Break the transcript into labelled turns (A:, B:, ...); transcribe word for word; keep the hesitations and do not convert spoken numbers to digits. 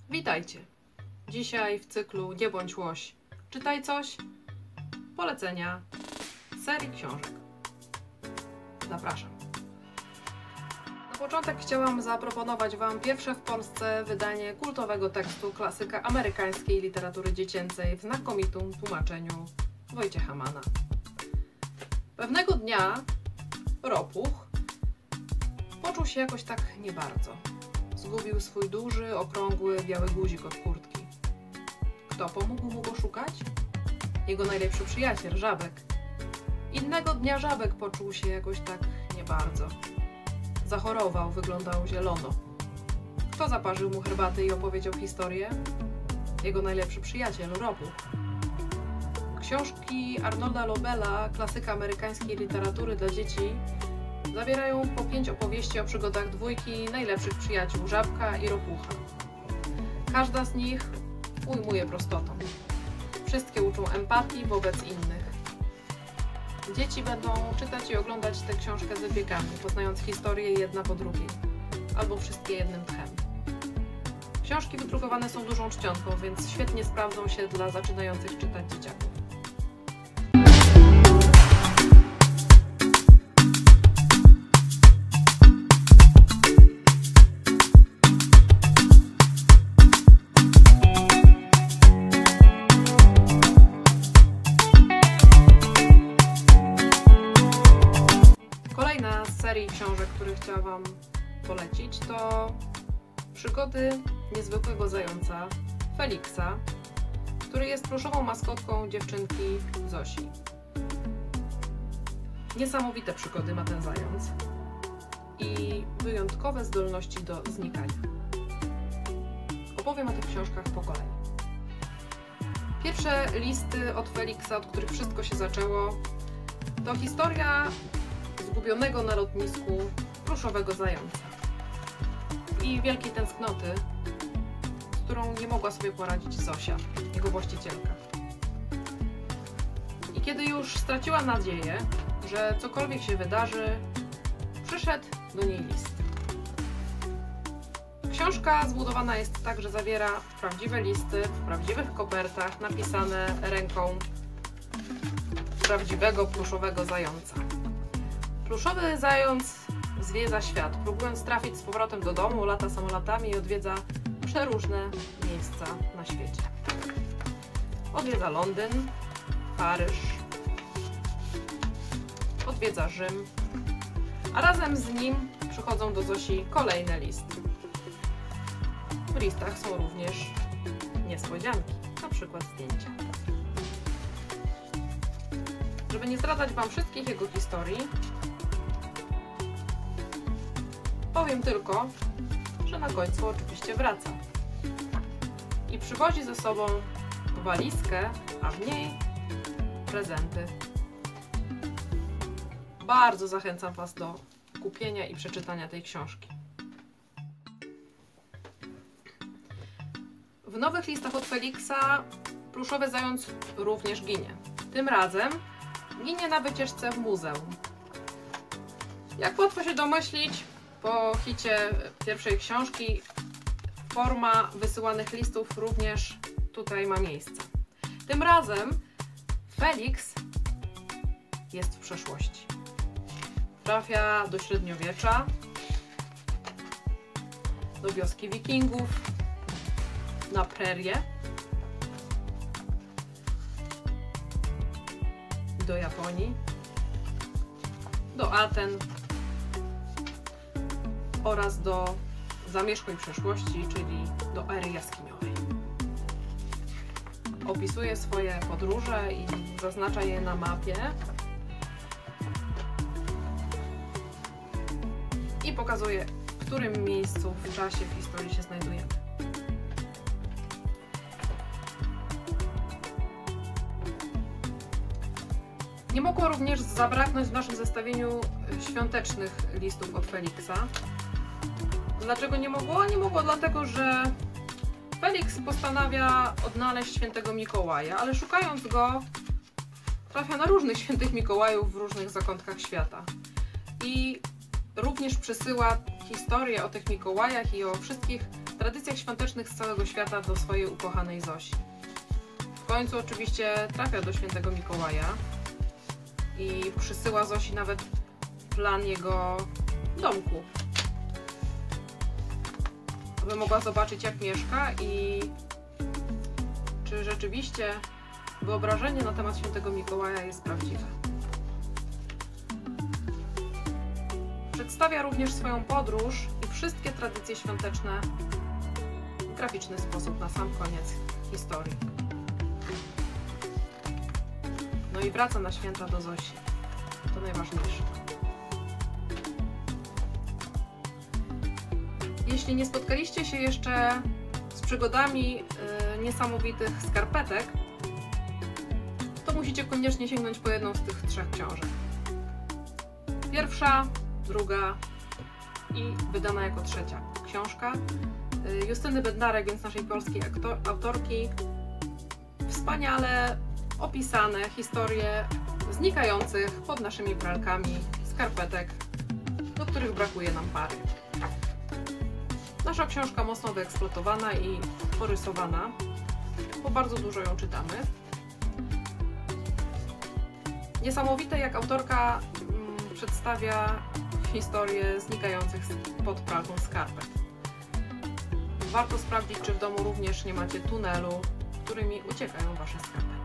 A: Witajcie! Dzisiaj w cyklu Nie bądź łoś, czytaj coś, polecenia serii książek. Zapraszam. Na początek chciałam zaproponować Wam pierwsze w Polsce wydanie kultowego tekstu klasyka amerykańskiej literatury dziecięcej w znakomitym tłumaczeniu Wojciecha Manna. Pewnego dnia Ropuch poczuł się jakoś tak nie bardzo. Zgubił swój duży, okrągły, biały guzik od kurtki. Kto pomógł mu go szukać? Jego najlepszy przyjaciel, Żabek. Innego dnia Żabek poczuł się jakoś tak nie bardzo. Zachorował, wyglądał zielono. Kto zaparzył mu herbatę i opowiedział historię? Jego najlepszy przyjaciel, Ropuch. Książki Arnolda Lobela, klasyka amerykańskiej literatury dla dzieci, zawierają po pięć opowieści o przygodach dwójki najlepszych przyjaciół, Żabka i Ropucha. Każda z nich ujmuje prostotą. Wszystkie uczą empatii wobec innych. Dzieci będą czytać i oglądać tę książkę z wypiekami, poznając historię jedna po drugiej, albo wszystkie jednym tchem. Książki wydrukowane są dużą czcionką, więc świetnie sprawdzą się dla zaczynających czytać dzieciaków. Kolejna z serii książek, które chciałam Wam polecić, to Przygody niezwykłego zająca Feliksa, który jest pluszową maskotką dziewczynki Zosi. Niesamowite przygody ma ten zając i wyjątkowe zdolności do znikania. Opowiem o tych książkach po kolei. Pierwsze listy od Feliksa, od których wszystko się zaczęło, to historia zgubionego na lotnisku pluszowego zająca i wielkiej tęsknoty, z którą nie mogła sobie poradzić Zosia, jego właścicielka. I kiedy już straciła nadzieję, że cokolwiek się wydarzy, przyszedł do niej list. Książka zbudowana jest tak, że zawiera prawdziwe listy w prawdziwych kopertach napisane ręką prawdziwego pluszowego zająca. Pluszowy zając zwiedza świat, próbując trafić z powrotem do domu, lata samolotami i odwiedza przeróżne miejsca na świecie. Odwiedza Londyn, Paryż, odwiedza Rzym, a razem z nim przychodzą do Zosi kolejne listy. W listach są również niespodzianki, na przykład zdjęcia. Żeby nie zdradzać Wam wszystkich jego historii, powiem tylko, że na końcu oczywiście wraca i przywozi ze sobą walizkę, a w niej prezenty. Bardzo zachęcam Was do kupienia i przeczytania tej książki. W nowych listach od Feliksa pluszowy zając również ginie. Tym razem ginie na wycieczce w muzeum. Jak łatwo się domyślić, po hicie pierwszej książki forma wysyłanych listów również tutaj ma miejsce. Tym razem Feliks jest w przeszłości. Trafia do średniowiecza, do wioski wikingów, na prerię, do Japonii, do Aten oraz do zamierzchłej przeszłości, czyli do ery jaskiniowej. Opisuje swoje podróże i zaznacza je na mapie i pokazuje, w którym miejscu w czasie w historii się znajdujemy. Nie mogło również zabraknąć w naszym zestawieniu świątecznych listów od Feliksa. Dlaczego nie mogło? Nie mogło dlatego, że Feliks postanawia odnaleźć świętego Mikołaja, ale szukając go trafia na różnych świętych Mikołajów w różnych zakątkach świata. I również przysyła historię o tych Mikołajach i o wszystkich tradycjach świątecznych z całego świata do swojej ukochanej Zosi. W końcu oczywiście trafia do świętego Mikołaja i przysyła Zosi nawet plan jego domku, aby mogła zobaczyć, jak mieszka i czy rzeczywiście wyobrażenie na temat świętego Mikołaja jest prawdziwe. Przedstawia również swoją podróż i wszystkie tradycje świąteczne w graficzny sposób na sam koniec historii. No i wraca na święta do Zosi. To najważniejsze. Jeśli nie spotkaliście się jeszcze z przygodami yy, niesamowitych skarpetek, to musicie koniecznie sięgnąć po jedną z tych trzech książek. Pierwsza, druga i wydana jako trzecia książka yy, Justyny Bednarek, więc naszej polskiej autorki. Wspaniale opisane historie znikających pod naszymi pralkami skarpetek, do których brakuje nam pary. Nasza książka mocno wyeksploatowana i porysowana, bo bardzo dużo ją czytamy. Niesamowite, jak autorka mm, przedstawia historię znikających pod pralką skarpet. Warto sprawdzić, czy w domu również nie macie tunelu, którymi uciekają wasze skarpety.